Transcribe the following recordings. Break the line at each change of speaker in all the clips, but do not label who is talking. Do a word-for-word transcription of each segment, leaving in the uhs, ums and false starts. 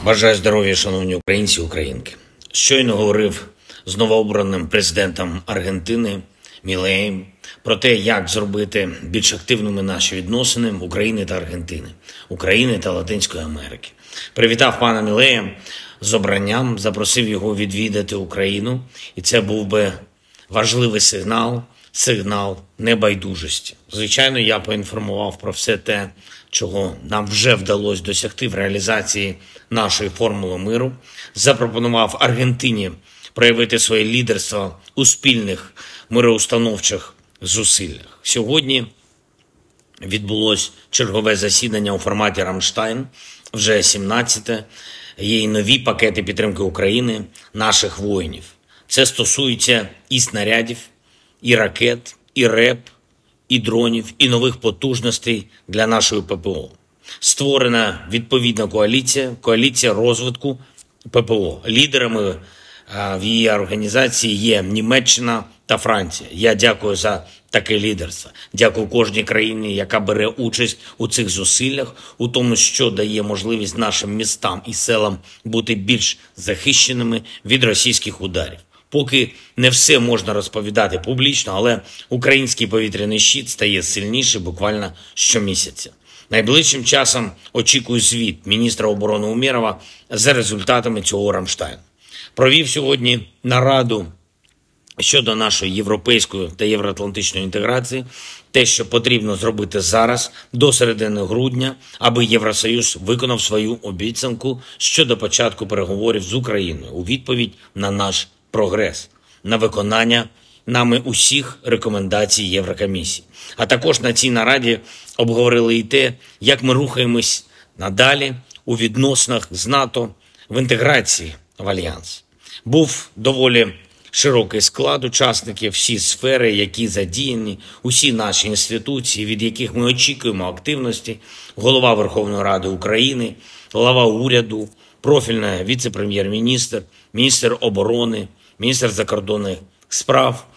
Бажаю здоров'я, шановні українці і українки. Щойно говорив з новообраним президентом Аргентини Мілеєм про те, як зробити більш активними наші відносини України та Аргентини, України та Латинської Америки. Привітав пана Мілея з обранням, запросив його відвідати Україну, і це був би важливий сигнал, сигнал небайдужості. Звичайно, я поінформував про все те, чого нам вже вдалося досягти в реалізації нашої формули миру, запропонував Аргентині проявити своє лідерство у спільних мироустановчих зусиллях. Сьогодні відбулось чергове засідання у форматі «Рамштайн», вже сімнадцяте. Є і нові пакети підтримки України, наших воїнів. Це стосується і снарядів, і ракет, і РЕП, і дронів, і нових потужностей для нашої ППО. Створена відповідна коаліція, коаліція розвитку ППО. Лідерами в її організації є Німеччина та Франція. Я дякую за таке лідерство. Дякую кожній країні, яка бере участь у цих зусиллях, у тому, що дає можливість нашим містам і селам бути більш захищеними від російських ударів. Поки не все можна розповідати публічно, але український повітряний щит стає сильніше буквально щомісяця. Найближчим часом очікую звіт міністра оборони Умєрова за результатами цього Рамштайну. Провів сьогодні нараду щодо нашої європейської та євроатлантичної інтеграції, те, що потрібно зробити зараз, до середини грудня, аби Євросоюз виконав свою обіцянку щодо початку переговорів з Україною у відповідь на наш прогрес, на виконання нами усіх рекомендацій Єврокомісії. А також на цій нараді обговорили і те, як ми рухаємось надалі у відносинах з НАТО в інтеграції в Альянс. Був доволі широкий склад учасників, всі сфери, які задіяні, усі наші інституції, від яких ми очікуємо активності, голова Верховної Ради України, глава уряду, профільний віце-прем'єр-міністр, міністр оборони, міністр закордонних справ,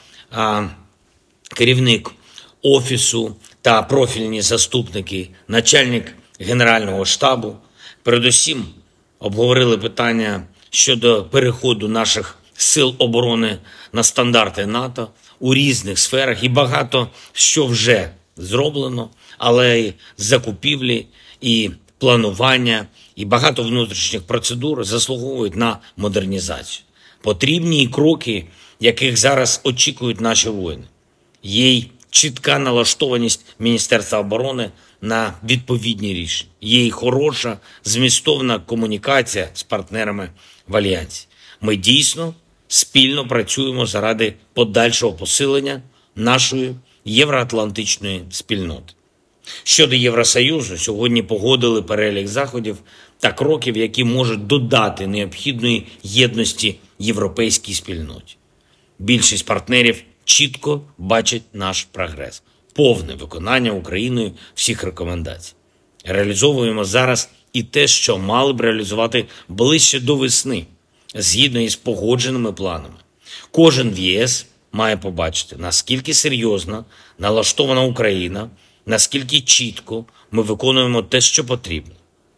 керівник офісу та профільні заступники, начальник Генерального штабу. Передусім обговорили питання щодо переходу наших сил оборони на стандарти НАТО у різних сферах, і багато що вже зроблено, але і закупівлі, і планування, і багато внутрішніх процедур заслуговують на модернізацію. Потрібні і кроки, яких зараз очікують наші воїни. Є й чітка налаштованість Міністерства оборони на відповідні рішення. Є й хороша, змістовна комунікація з партнерами в Альянсі. Ми дійсно спільно працюємо заради подальшого посилення нашої євроатлантичної спільноти. Щодо Євросоюзу, сьогодні погодили перелік заходів та кроків, які можуть додати необхідної єдності європейській спільноті. Більшість партнерів чітко бачать наш прогрес, повне виконання Україною всіх рекомендацій. Реалізовуємо зараз і те, що мали б реалізувати ближче до весни, згідно із погодженими планами. Кожен в ЄС має побачити, наскільки серйозно налаштована Україна, наскільки чітко ми виконуємо те, що потрібно.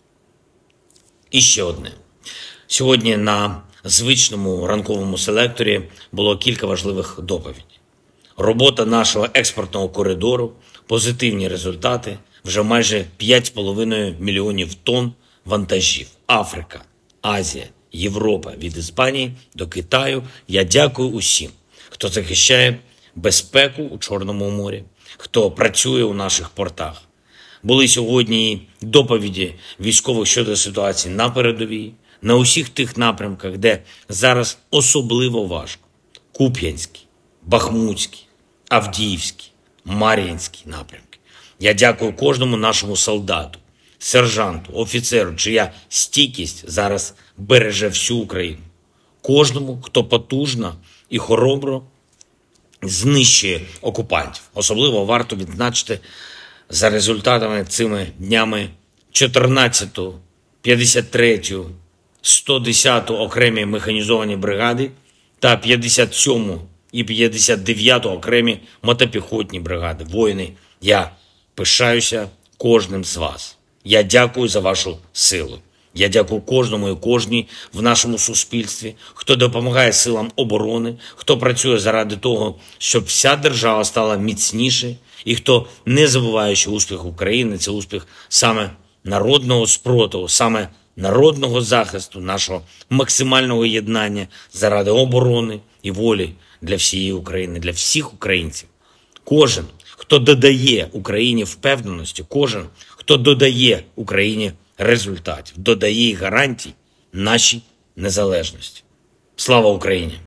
І ще одне. Сьогодні на звичному ранковому селекторі було кілька важливих доповідей. Робота нашого експортного коридору, позитивні результати, вже майже п'ять з половиною мільйонів тонн вантажів. Африка, Азія, Європа, від Іспанії до Китаю. Я дякую усім, хто захищає безпеку у Чорному морі, хто працює у наших портах. Були сьогодні доповіді військових щодо ситуації на передовій, на усіх тих напрямках, де зараз особливо важко. Куп'янський, Бахмутський, Авдіївський, Мар'їнський напрямки. Я дякую кожному нашому солдату, сержанту, офіцеру, чия стійкість зараз береже всю Україну. Кожному, хто потужно і хоробро знищує окупантів. Особливо варто відзначити за результатами цими днями чотирнадцяту, п'ятдесят третю, сто десяту окремі механізовані бригади та п'ятдесят сьому і п'ятдесят дев'яту окремі мотопіхотні бригади. Воїни, я пишаюся кожним з вас. Я дякую за вашу силу. Я дякую кожному і кожній в нашому суспільстві, хто допомагає силам оборони, хто працює заради того, щоб вся держава стала міцніше, і хто не забуває, що успіх України – це успіх саме народного спротиву, саме народного захисту, нашого максимального єднання заради оборони і волі для всієї України, для всіх українців. Кожен, хто додає Україні впевненості, кожен, хто додає Україні результатів, додає і гарантій нашій незалежності. Слава Україні!